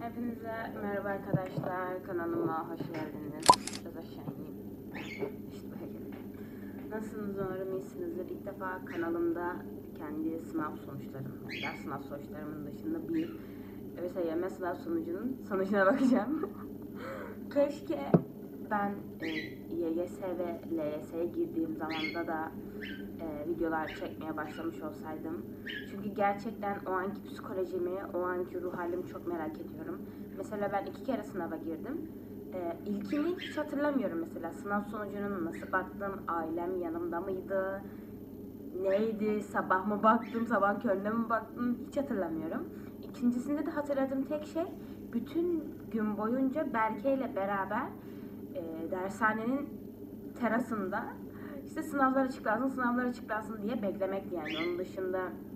Hepinize merhaba arkadaşlar, kanalıma hoş geldiniz. Biraz aşağı ineyim. İşte böyle. Nasılsınız, umarım iyisinizdir. İlk defa kanalımda kendi sınav sonuçlarım, yani ders sınav sonuçlarımın dışında bir ÖSYM sınav sonucuna bakacağım. Keşke ben YGS ve LYS'ye girdiğim zamanda da videolar çekmeye başlamış olsaydım. Çünkü gerçekten o anki psikolojimi, o anki ruh halimi çok merak ediyorum. Mesela ben 2 kere sınava girdim. İlkini hiç hatırlamıyorum mesela. Sınav sonucuna nasıl baktım, ailem yanımda mıydı, neydi, sabah mı baktım, sabah körüne mi baktım hiç hatırlamıyorum. İkincisinde de hatırladığım tek şey, bütün gün boyunca Berke ile beraber dershanenin terasında işte sınavlar açıklansın diye beklemekti yani. Onun dışında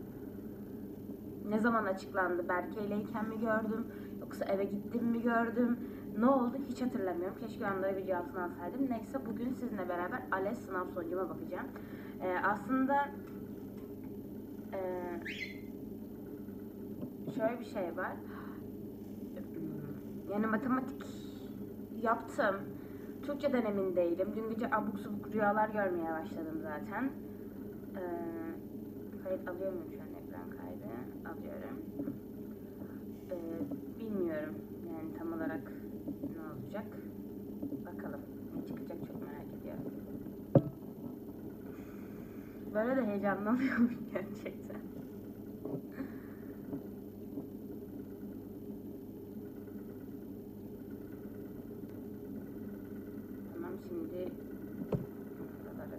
ne zaman açıklandı, Berke ileyken mi gördüm yoksa eve gittim mi gördüm, ne oldu hiç hatırlamıyorum. Keşke onlara bir cevabını alsaydım. Neyse, bugün sizinle beraber ALES sınav sonucuma bakacağım. Aslında şöyle bir şey var. Yani matematik yaptım. Türkçe dönemindeydim. Dün gece abuk subuk rüyalar görmeye başladım zaten. Kayıt alıyor muyum şu an, ekran kaydı? Alıyorum. Bilmiyorum yani tam olarak ne olacak. Bakalım ne çıkacak, çok merak ediyorum. Böyle de heyecanlanıyorum gerçekten. Tamam, şimdi buraları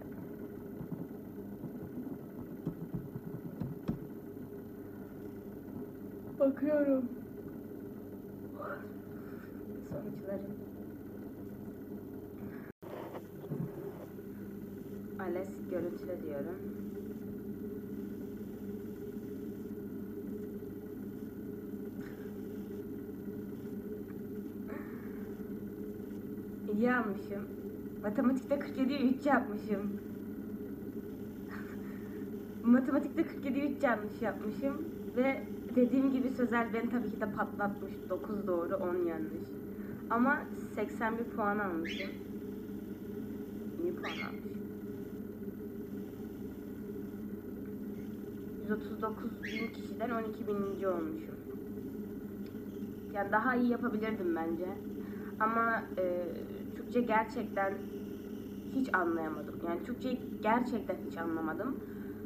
bakıyorum. Sonuçları. ALES görüntüle diyorum. İyi almışım. Matematikte 47'ye 3 yapmışım. Matematikte 47'ye 3 yanlış yapmışım. Ve dediğim gibi sözel beni tabii ki de patlatmış. 9 doğru, 10 yanlış. Ama 81 puan almışım. İyi puan almışım. 139.000 kişiden 12.000. olmuşum. Yani daha iyi yapabilirdim bence. Ama Türkçe gerçekten hiç anlayamadım. Yani Türkçeyi gerçekten hiç anlamadım.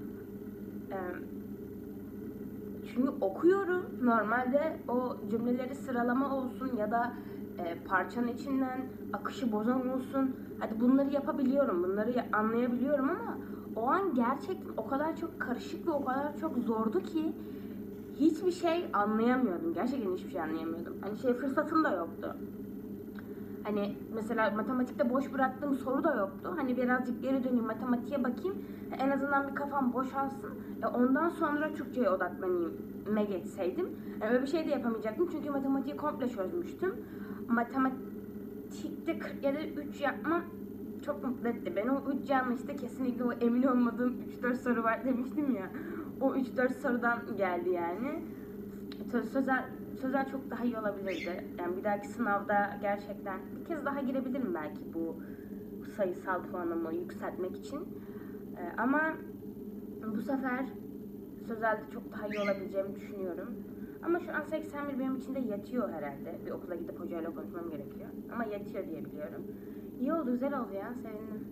Çünkü okuyorum. Normalde o cümleleri sıralama olsun ya da parçanın içinden akışı bozan olsun. Hadi bunları yapabiliyorum, bunları anlayabiliyorum ama o an gerçekten o kadar çok karışık ve o kadar çok zordu ki hiçbir şey anlayamıyordum. Gerçekten hiçbir şey anlayamıyordum. Hani fırsatım da yoktu. Hani mesela matematikte boş bıraktığım soru da yoktu. Hani birazcık geri döneyim, matematiğe bakayım. En azından bir kafam boşalsın. Ondan sonra Türkçe'ye odaklanayım geçseydim. Yani öyle bir şey de yapamayacaktım. Çünkü matematiği komple çözmüştüm. Matematikte 47 3 yapmam çok mutlu etti. Ben o 3 yanlışta kesinlikle o emin olmadığım 3-4 soru var demiştim ya. O 3-4 sorudan geldi yani. Sözel çok daha iyi olabilirdi. Yani bir dahaki sınavda gerçekten bir kez daha girebilirim belki bu sayısal puanımı yükseltmek için. Ama bu sefer sözelde çok daha iyi olabileceğimi düşünüyorum. Ama şu an 81 benim için de yetiyor herhalde. Bir okula gidip hocayla konuşmam gerekiyor. Ama yetiyor diye biliyorum. İyi oldu, güzel oldu ya. Sevindim.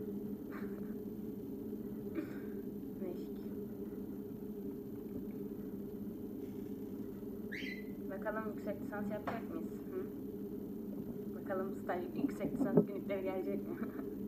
Bakalım yüksek lisans yapacak mıyız? Hı? Bakalım staj, yüksek lisans günlükleri gelecek mi?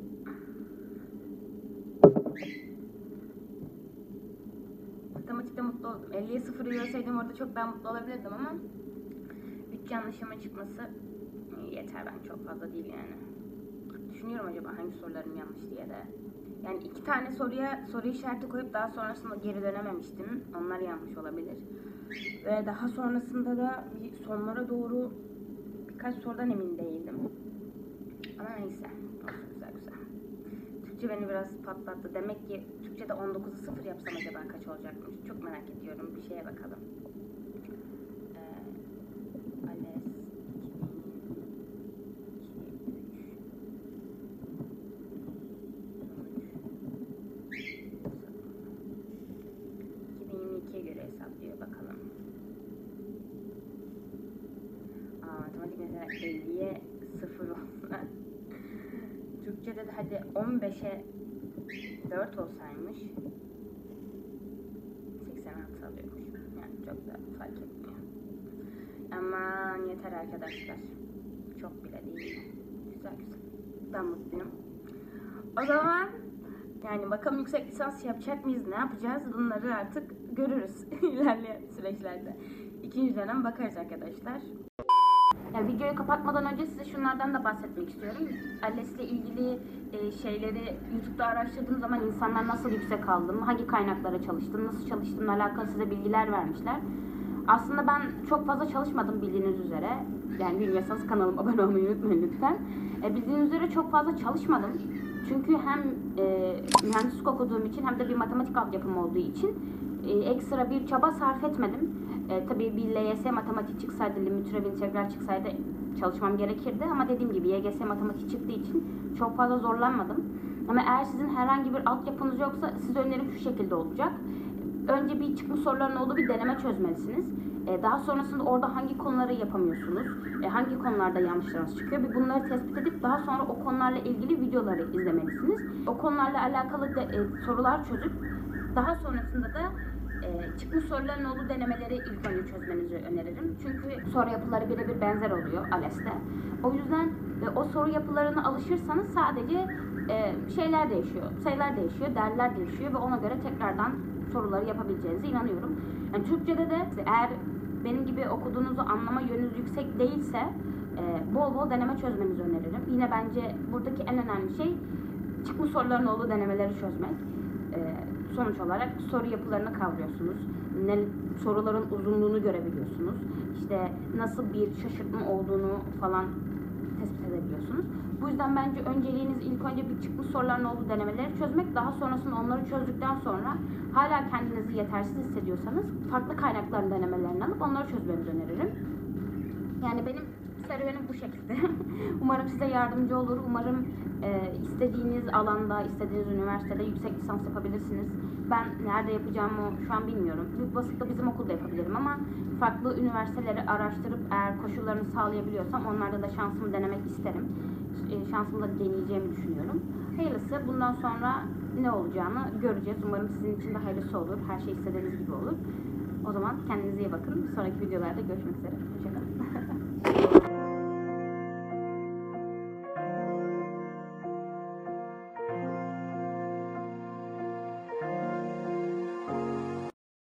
Matematikte mutlu oldum. 50'ye 0 görseydim orada çok daha mutlu olabilirdim ama 3 yanlışıma çıkması yeter, ben çok fazla değil yani. Düşünüyorum acaba hangi sorularım yanlış diye de. Yani 2 tane soruya soru işareti koyup daha sonrasında geri dönememiştim. Onlar yanlış olabilir. Ve daha sonrasında da bir sonlara doğru birkaç sorudan emin değildim. Ama neyse. Güzel. Türkçe beni biraz patlattı. Demek ki Türkçe'de 19'u 0 yapsam acaba kaç olacakmış? Çok merak ediyorum. Bir şeye bakalım. ALES Mesela 50'ye 0 olsa. Türkçe'de de hadi 15'e 4 olsaymış 86 alıyormuş. Yani çok da fark etmiyor. Aman yeter arkadaşlar. Çok bile değil. Güzel güzel. Ben mutluyum. O zaman yani bakalım yüksek lisans yapacak mıyız? Ne yapacağız? Bunları artık görürüz ilerleyen süreçlerde. İkinci dönem bakarız arkadaşlar. Yani videoyu kapatmadan önce size şunlardan da bahsetmek istiyorum. ALES'le ilgili şeyleri YouTube'da araştırdığım zaman insanlar nasıl yüksek aldım, hangi kaynaklara çalıştım, nasıl çalıştığımla alakalı size bilgiler vermişler. Aslında ben çok fazla çalışmadım bildiğiniz üzere. Yani bilmiyorsanız kanalıma abone olmayı unutmayın lütfen. Bildiğiniz üzere çok fazla çalışmadım. Çünkü hem mühendislik okuduğum için hem de bir matematik altyapım olduğu için ekstra bir çaba sarf etmedim. Tabii bir LYS matematik çıksaydı, limit türev integral çıksaydı çalışmam gerekirdi. Ama dediğim gibi YGS matematik çıktığı için çok fazla zorlanmadım. Ama eğer sizin herhangi bir altyapınız yoksa size önerim şu şekilde olacak. Önce bir çıkmış soruların olduğu bir deneme çözmelisiniz. Daha sonrasında orada hangi konuları yapamıyorsunuz, hangi konularda yanlışlarınız çıkıyor. Bir bunları tespit edip daha sonra o konularla ilgili videoları izlemelisiniz. O konularla alakalı sorular çözüp daha sonrasında da çıkmış soruların olduğu denemeleri ilk önce çözmenizi öneririm. Çünkü soru yapıları birebir benzer oluyor ALES'te. O yüzden o soru yapılarına alışırsanız sadece şeyler değişiyor, sayılar değişiyor, değerler değişiyor ve ona göre tekrardan soruları yapabileceğinize inanıyorum. Yani Türkçe'de de eğer benim gibi okuduğunuzu anlama yönünüz yüksek değilse bol bol deneme çözmenizi öneririm. Yine bence buradaki en önemli şey çıkmış soruların olduğu denemeleri çözmek. Sonuç olarak soru yapılarını kavruyorsunuz. Soruların uzunluğunu görebiliyorsunuz. İşte nasıl bir şaşırtma olduğunu falan tespit edebiliyorsunuz. Bu yüzden bence önceliğiniz ilk önce bir çıkmış soruların olduğu denemeleri çözmek. Daha sonrasında onları çözdükten sonra hala kendinizi yetersiz hissediyorsanız farklı kaynakların denemelerini alıp onları çözmenizi öneririm. Yani benim serüvenim bu şekilde. Umarım size yardımcı olur. Umarım istediğiniz alanda, istediğiniz üniversitede yüksek lisans yapabilirsiniz. Ben nerede yapacağımı şu an bilmiyorum. Büyük olasılıkla bizim okulda yapabilirim ama farklı üniversiteleri araştırıp eğer koşullarını sağlayabiliyorsam onlarda da şansımı denemek isterim. Şansımı da deneyeceğimi düşünüyorum. Hayırlısı, bundan sonra ne olacağını göreceğiz. Umarım sizin için de hayırlısı olur. Her şey istediğiniz gibi olur. O zaman kendinize iyi bakın. Sonraki videolarda görüşmek üzere. Hoşçakalın.